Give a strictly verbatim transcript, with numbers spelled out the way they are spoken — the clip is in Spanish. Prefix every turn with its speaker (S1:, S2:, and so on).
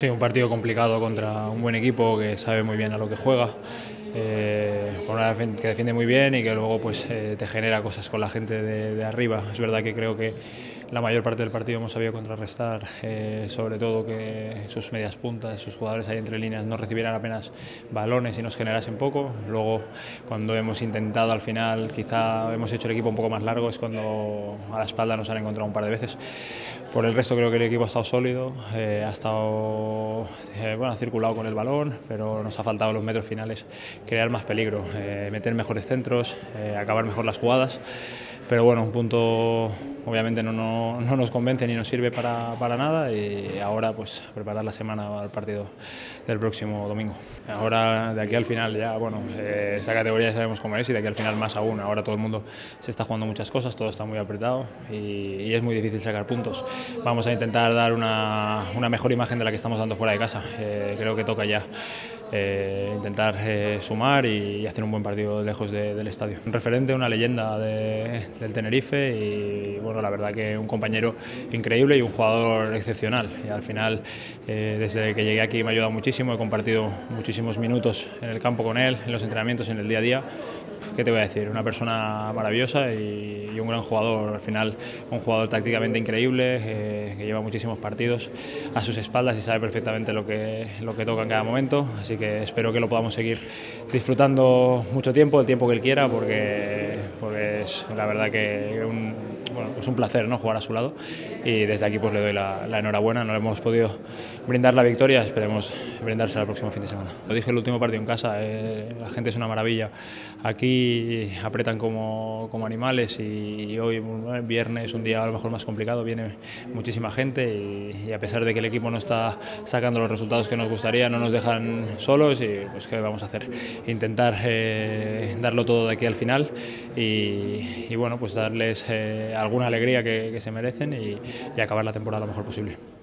S1: Sí, un partido complicado contra un buen equipo que sabe muy bien a lo que juega, eh, con una defen- que defiende muy bien y que luego pues, eh, te genera cosas con la gente de, de arriba. Es verdad que creo que la mayor parte del partido hemos sabido contrarrestar, eh, sobre todo que sus medias puntas, sus jugadores ahí entre líneas no recibieran apenas balones y nos generasen poco. Luego, cuando hemos intentado al final, quizá hemos hecho el equipo un poco más largo, es cuando a la espalda nos han encontrado un par de veces. Por el resto creo que el equipo ha estado sólido, eh, ha estado eh, bueno, ha circulado con el balón, pero nos ha faltado en los metros finales crear más peligro, eh, meter mejores centros, eh, acabar mejor las jugadas. Pero bueno, un punto obviamente no, no, no nos convence ni nos sirve para, para nada y ahora pues preparar la semana al partido del próximo domingo. Ahora de aquí al final ya, bueno, eh, esta categoría ya sabemos cómo es y de aquí al final más aún. Ahora todo el mundo se está jugando muchas cosas, todo está muy apretado y, y es muy difícil sacar puntos. Vamos a intentar dar una, una mejor imagen de la que estamos dando fuera de casa. Eh, creo que toca ya eh, intentar eh, sumar y, y hacer un buen partido lejos de, del estadio. Un referente, una leyenda de, del Tenerife y bueno, la verdad que un compañero increíble y un jugador excepcional. Y al final, eh, desde que llegué aquí me ha ayudado muchísimo, he compartido muchísimos minutos en el campo con él, en los entrenamientos, en el día a día. ¿Qué te voy a decir? Una persona maravillosa y, y un gran jugador. Al final, un jugador tácticamente increíble, eh, que lleva muchísimos partidos a sus espaldas y sabe perfectamente lo que, lo que toca en cada momento. Así que espero que lo podamos seguir disfrutando mucho tiempo, el tiempo que él quiera, porque, porque es la verdad que un, bueno, pues un placer, ¿no?, jugar a su lado. Y desde aquí pues le doy la, la enhorabuena. No le hemos podido brindar la victoria, esperemos brindársela el próximo fin de semana. Lo dije el último partido en casa, eh, la gente es una maravilla. Aquí apretan como, como animales y, y hoy, bueno, viernes, un día a lo mejor más complicado, viene muchísima gente y, y a pesar de que el equipo no está sacando los resultados que nos gustaría, no nos dejan solos y pues ¿qué vamos a hacer? Intentar eh, darlo todo de aquí al final y, y bueno, pues darles eh, alguna alegría que, que se merecen y, y acabar la temporada lo mejor posible.